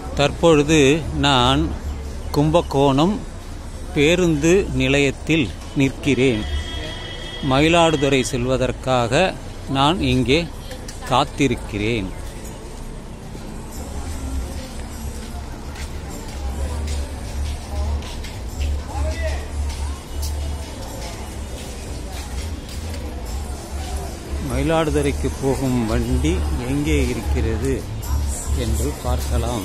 தற்பொழுது நான் கும்பகோணம் பேருந்து நிலையத்தில் நிற்கிறேன். மயிலாடுதுறை செல்வதற்காக நான் இங்கே காத்திருக்கிறேன். மயிலாடுதுறைக்கு போகும் வண்டி எங்கே இருக்கிறது என்று பார்க்கலாம்.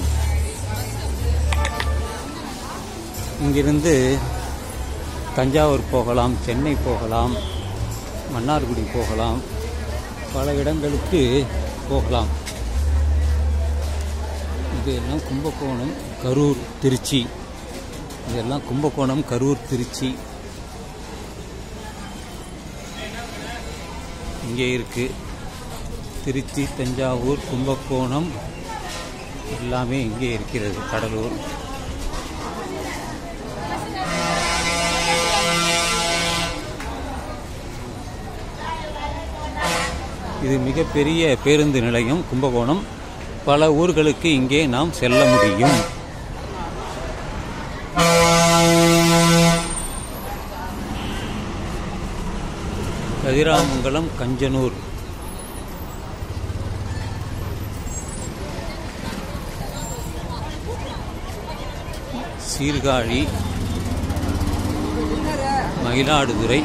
இங்கிருந்து தஞ்சாவூர் போகலாம், சென்னை போகலாம், மன்னார்குடி போகலாம், பல இடங்களுக்கு போகலாம். இதெல்லாம் கும்பகோணம், கரூர், திருச்சி. இதெல்லாம் கும்பகோணம், கரூர், திருச்சி இங்கே இருக்கு. திருச்சி, தஞ்சாவூர், கும்பகோணம் எல்லாமே இங்கே இருக்கிறது. கடலூர். இது மிகப்பெரிய பேருந்து நிலையம் கும்பகோணம். பல ஊர்களுக்கு இங்கே நாம் செல்ல முடியும். கதிராமங்கலம், கஞ்சனூர், சீர்காழி, மயிலாடுதுறை.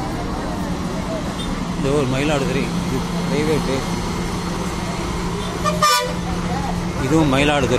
இந்த ஒரு மயிலாடுதுறை பிரைவேட்டு, இதுவும் மயிலாடுதுறை.